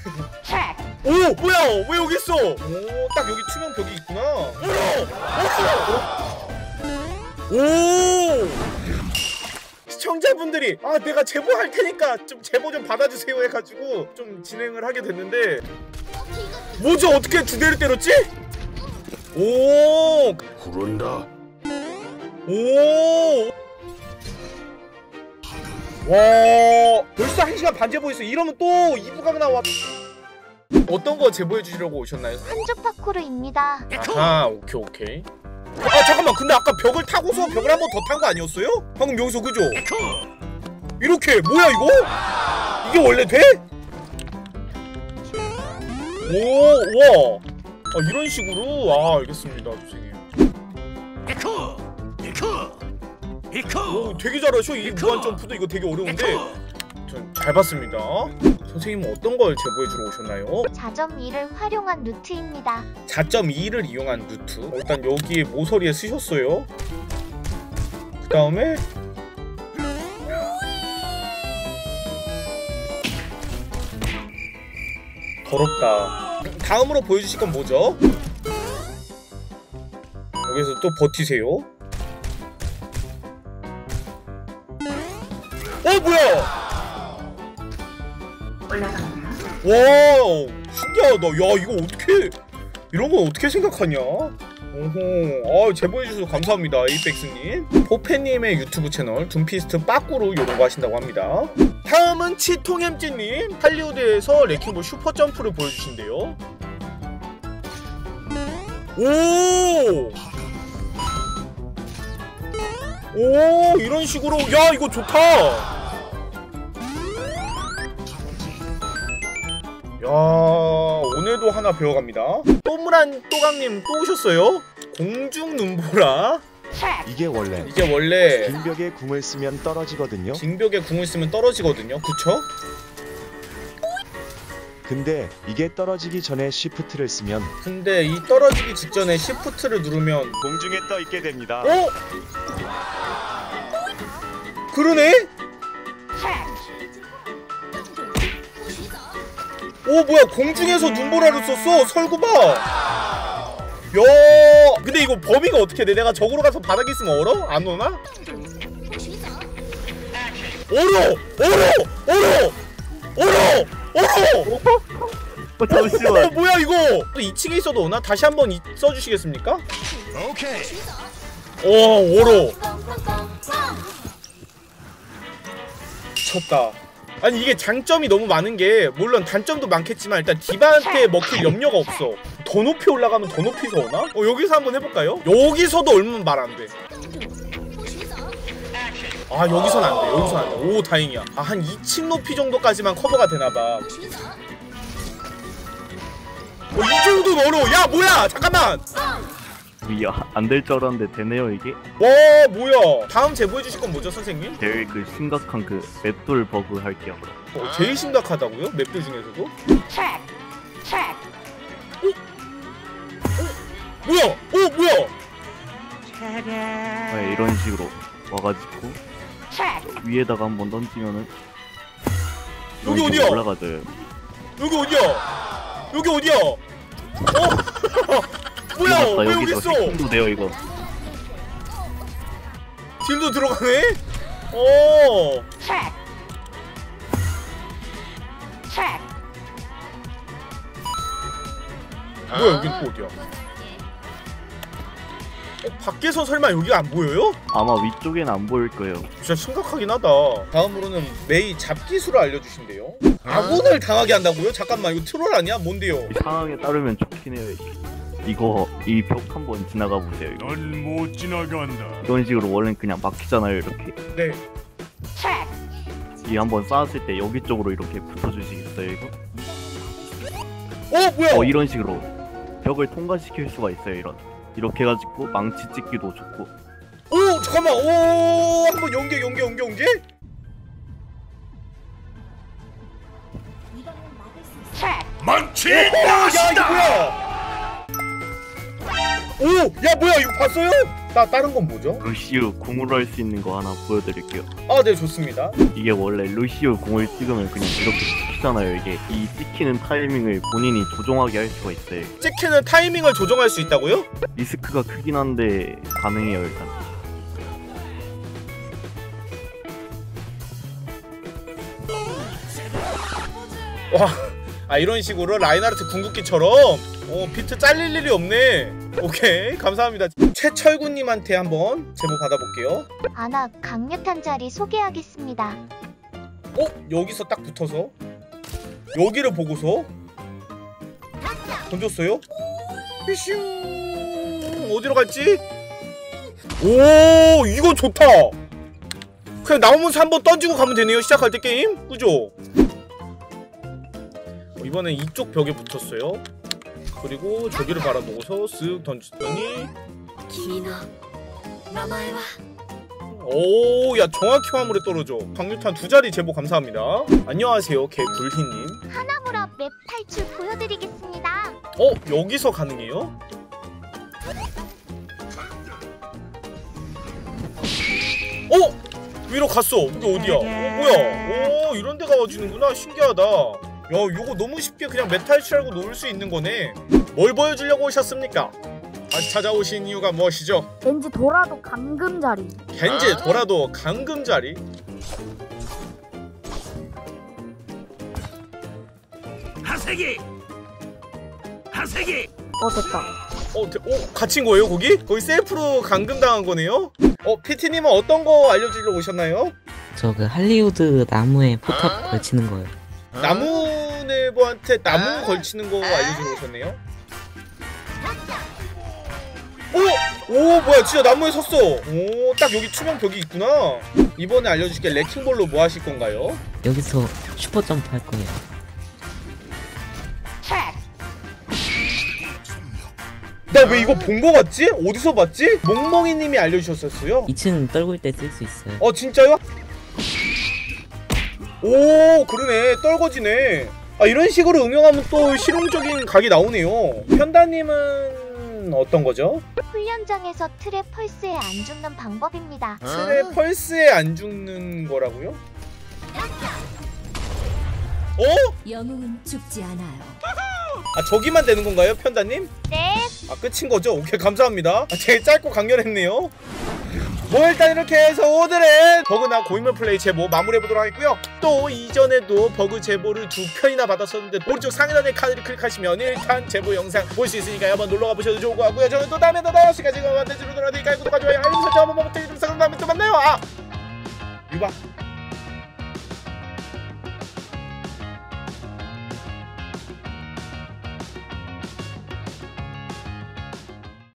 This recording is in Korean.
오! 뭐야! 왜 여기 있어? 오, 딱 여기 투명 벽이 있구나. 오! 시청자분들이 내가 제보할 테니까 좀 제보 좀 받아주세요 해가지고 좀 진행을 하게 됐는데, 뭐죠? 어떻게 두 대를 때렸지? 오! 그런다. 오! 와, 벌써 1시간 반 제보했어. 이러면 또 2부각 나와. 어떤 거 제보해 주시려고 오셨나요? 한주 파쿠르입니다. 아, 오케이. 잠깐만, 근데 아까 벽을 타고서 벽을 한 번 더 탄 거 아니었어요? 방금 여기서, 그죠? 이렇게 뭐야 이거? 이게 원래 돼? 오, 우와. 이런 식으로. 알겠습니다, 선생님. 오, 되게 잘하셔. 이 무한 점프도 이거 되게 어려운데 전 잘 봤습니다. 선생님은 어떤 걸 제보해주러 오셨나요? 4.2를 활용한 루트입니다. 4.2를 이용한 루트. 일단 여기에 모서리에 쓰셨어요. 그 다음에 더럽다. 다음으로 보여주실 건 뭐죠? 여기서 또 버티세요. 뭐야! 와, 신기하다. 야, 이거 어떻게, 이런 건 어떻게 생각하냐? 오호. 제보해주셔서 감사합니다, 에이펙스님. 포페님의 유튜브 채널 둠피스트 빠꾸로 요런거 하신다고 합니다. 다음은 치통햄찌님. 할리우드에서 레킹볼 슈퍼점프를 보여주신대요. 오! 오, 이런 식으로. 야, 이거 좋다. 야, 오늘도 하나 배워갑니다. 또무란 또강님 또 오셨어요? 공중 눈보라. 이게 원래 빙벽에 궁을 쓰면 떨어지거든요. 빙벽에 궁을 쓰면 떨어지거든요. 그쵸? 근데 이게 떨어지기 전에 쉬프트를 쓰면, 근데 이 떨어지기 직전에 시프트를 누르면 공중에 떠 있게 됩니다. 그러네? 뭐야, 공중에서 눈보라를 썼어. 설구봐. 야, 근데 이거 범위가 어떻게 돼? 내가 저기로 가서 바닥에 있으면 얼어? 안 오나? 잠시만. 뭐야 이거? 2층에 있어도 오나? 다시 한번 써주시겠습니까? 오케이. 얼어. 미쳤다. 아니, 이게 장점이 너무 많은 게, 물론 단점도 많겠지만 일단 디바한테 먹힐 염려가 없어. 더 높이 올라가면 더 높이서 오나? 여기서 한번 해볼까요? 여기서도 얼면 말 안 돼. 여기선 안 돼. 여기선 안 돼. 오, 다행이야. 한 2층 높이 정도까지만 커버가 되나봐. 이 정도 멀어. 야, 뭐야? 잠깐만. 안 될 줄 알았는데 되네요 이게. 와, 뭐야? 다음 제보해주실 건 뭐죠, 선생님? 제일 심각한 맵돌 버그 할게요. 제일 심각하다고요? 맵들 중에서도? 뭐야? 뭐야? 이런 식으로 와가지고 위에다가 한번 던지면은 여기 어디야? 올라가져요. 여기 어디야? 여기 어디야? 뭐야? 왜 여기 있어? 해킹도 돼요 이거. 딜도 들어가네? 뭐야, 여긴 또 어디야? 밖에서 설마 여기가 안 보여요? 아마 위쪽에는 안 보일 거예요. 진짜 심각하긴 하다. 다음으로는 메이 잡기술을 알려주신대요. 아군을 당하게 한다고요? 잠깐만, 이거 트롤 아니야? 뭔데요? 이 상황에 따르면 좋긴 해요. 이거 이 벽 한번 지나가 보세요. 넌 못 지나간다. 이런 식으로 원래는 그냥 막히잖아요 이렇게. 네. 이 한번 쌓았을 때 여기 쪽으로 이렇게 붙어주시겠어요 이거? 뭐야? 이런 식으로 벽을 통과시킬 수가 있어요. 이렇게 해가지고 망치 찍기도 좋고. 잠깐만. 한번 연계. 망치 야, 이거 나시다. 뭐야? 야, 뭐야, 이거 봤어요? 다른 건 뭐죠? 루시우 궁으로 할 수 있는 거 하나 보여드릴게요. 아, 네, 좋습니다. 이게 원래 루시우 궁을 찍으면 그냥 이렇게 찍히잖아요. 이게 이 찍히는 타이밍을 본인이 조종하게 할 수가 있어요. 찍히는 타이밍을 조정할 수 있다고요? 리스크가 크긴 한데 가능해요 일단. 와, 아, 이런 식으로 라인하르트 궁극기처럼 비트 잘릴 일이 없네. 오케이, 감사합니다. 최철구님한테 한번 제보 받아볼게요. 아나 강력한 자리 소개하겠습니다. 여기서 딱 붙어서 여기를 보고서 던졌어요? 삐슝. 어디로 갈지? 오, 이거 좋다. 그냥 나오면서 한번 던지고 가면 되네요, 시작할 때 게임. 그죠? 이번엔 이쪽 벽에 붙었어요. 그리고 저기를 바라보고서 쓱 던졌더니 오, 야, 정확히 화물에 떨어져. 강류탄 2자리 제보 감사합니다. 안녕하세요, 개굴희님. 하나무라 맵 탈출 보여드리겠습니다. 여기서 가능해요? 위로 갔어. 이게 어디야? 뭐야? 이런 데 가가지는구나. 신기하다. 야, 요거 너무 쉽게 그냥 메탈출하고 놓을 수 있는 거네. 뭘 보여주려고 오셨습니까? 다시 찾아오신 이유가 무엇이죠? 왠지 돌아도 감금자리. 겐지 돌아도 감금자리? 하세기. 됐다. 갇힌 거예요, 거기? 거기 셀프로 감금당한 거네요? PT님은 어떤 거 알려주려고 오셨나요? 저 그 할리우드 나무에 포탑 걸치는 거예요. 나무네버한테 나무 걸치는 거 알려주러 오셨네요? 오, 뭐야, 진짜 나무에 섰어. 딱 여기 투명 벽이 있구나. 이번에 알려줄게. 레킹볼로 뭐 하실 건가요? 여기서 슈퍼 점프 할 거예요. 나 왜 이거 본 거 같지? 어디서 봤지? 몽몽이님이 알려주셨었어요. 2층 떨굴 때 쓸 수 있어요. 진짜요? 오, 그러네. 떨궈지네. 이런 식으로 응용하면 또 실용적인 각이 나오네요. 편다님은 어떤 거죠? 훈련장에서 틀의 펄스에 안 죽는 방법입니다. 틀의 펄스에 안 죽는 거라고요? 영웅은 죽지 않아요. 저기만 되는 건가요, 편다님? 네. 끝인 거죠? 오케이, 감사합니다. 되게 짧고 강렬했네요. 일단 이렇게 해서 오늘의 버그나 고인물 플레이 제보 마무리해보도록 하겠고요. 또 이전에도 버그 제보를 2편이나 받았었는데 오른쪽 상단의 카드를 클릭하시면 1탄 제보 영상 볼 수 있으니까 한번 놀러가 보셔도 좋을 것 같고요. 저는 또 다음에 더 나은 시간에 만나주러 돌아오니까 구독과 좋아요 알림 설정 한번 부탁드리면서 다음에 또 만나요. 유바.